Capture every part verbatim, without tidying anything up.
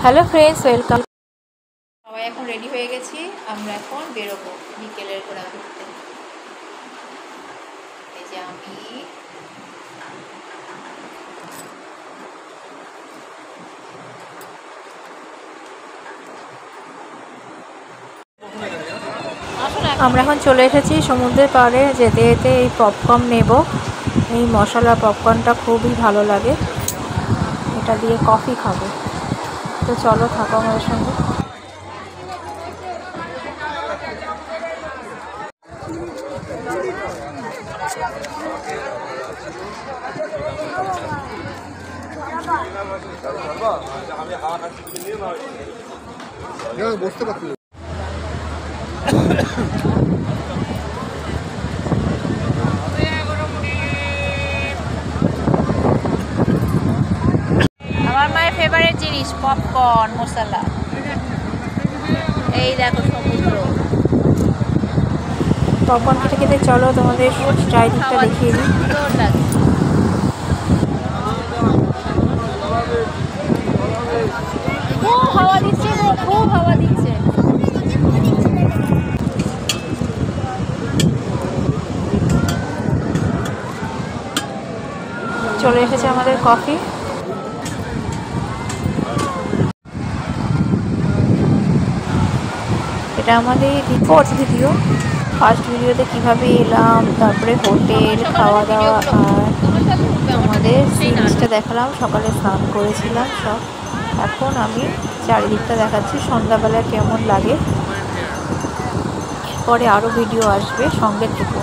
Hello friends, welcome. সবাই এখন ready হয়ে গেছি, আমরা এখন বেরোবো বিকেলের ঘোরা ঘুরতে। এই যে আমি, আমরা এখন চলে এসেছি সমুদ্রের পাড়ে। যেতে যেতে এই পপকর্ন নেব। এই মশলা পপকর্নটা খুবই ভালো লাগে, এটা দিয়ে কফি খাবো। তো চলো, থাকো আমাদের সঙ্গে। বসতে পারছি আমার মায়ের ফেভারিট জিনিস পপকর্ন মশলা। এই দেখো সমুদ্র। পপকর্ন খেতে খেতে চলো তোমাদের চারিদিকটা দেখিয়ে দিই। খুব হাওয়া দিচ্ছে, খুব হাওয়া দিচ্ছে। চলে এসেছে আমাদের কফি। এটা আমাদের ফোর্থ ভিডিও। ফার্স্ট ভিডিওতে কীভাবে এলাম, তারপরে হোটেল, খাওয়া দাওয়া, আর তোমাদের জিনিসটা দেখালাম। সকালে স্নান করেছিলাম সব। এখন আমি চারিদিকটা দেখাচ্ছি সন্ধ্যাবেলা কেমন লাগে। পরে আরও ভিডিও আসবে, সঙ্গে থেকো।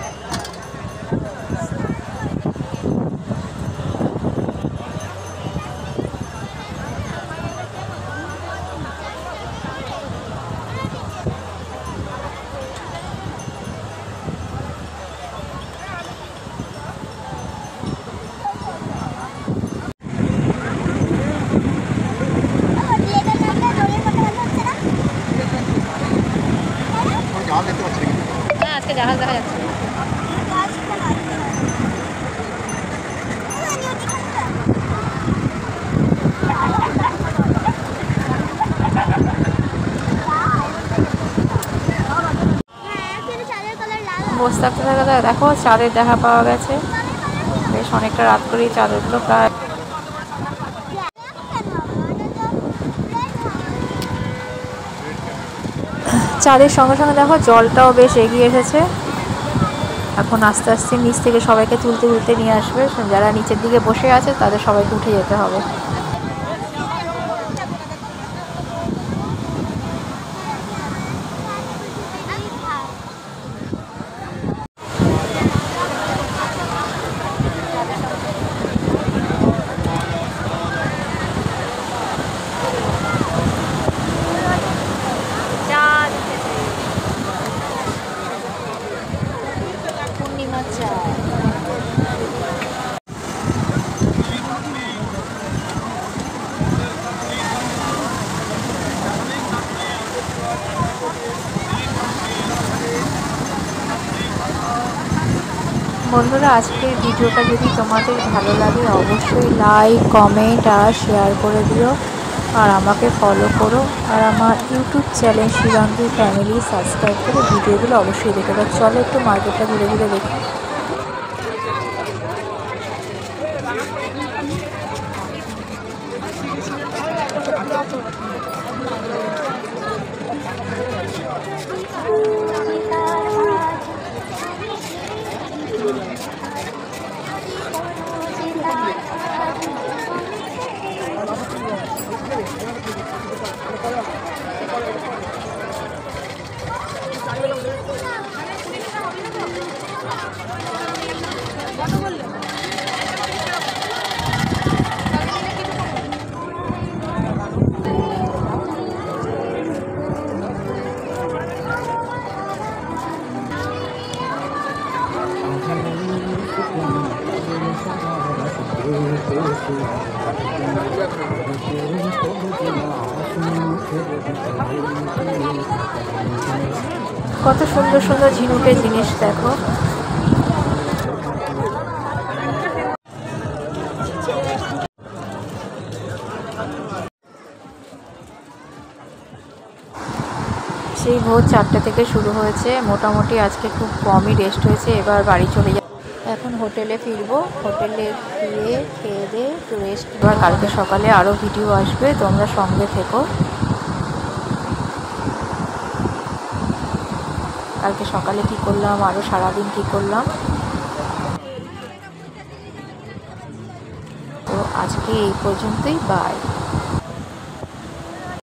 হ্যাঁ, আজকে জাহাজ দেখা যাচ্ছে। বসে থাকতে থাকতে দেখো চাঁদের দেখা পাওয়া গেছে। বেশ অনেকটা রাত করেই চাঁদ উঠলো প্রায়। চাঁদের সঙ্গে সঙ্গে দেখো জলটাও বেশ এগিয়ে এসেছে। এখন আস্তে আস্তে নিচ থেকে সবাইকে তুলতে তুলতে নিয়ে আসবে। যারা নিচের দিকে বসে আছে তাদের সবাইকে উঠে যেতে হবে। পূর্ণিমা চাঁদ। বন্ধুরা, আজকের ভিডিওটা যদি তোমাদের ভালো লাগে অবশ্যই লাইক, কমেন্ট আর শেয়ার করে দিও। আর আমাকে ফলো করো। আর আমার YouTube channel Shivangi family subscribe করে ভিডিওগুলো অবশ্যই দেখে দাও। চলো একটু মার্কেটটা ঘুরে ঘুরে দেখি। কত সুন্দর সুন্দর ঝিনুকের জিনিস দেখো। সেই ভোর চারটে থেকে শুরু হয়েছে। মোটামুটি আজকে খুব কমই রেস্ট হয়েছে। এবার বাড়ি চলে যাব। এখন হোটেলে ফিরবো। হোটেলে ফিরে খেয়ে দিয়ে একটু রেস্ট। এবার কালকে সকালে আরও ভিডিও আসবে, তোমরা সঙ্গে থেকো। কালকে সকালে কি করলাম, আরও সারাদিন কি করলাম। তো আজকে এই পর্যন্তই, বাই।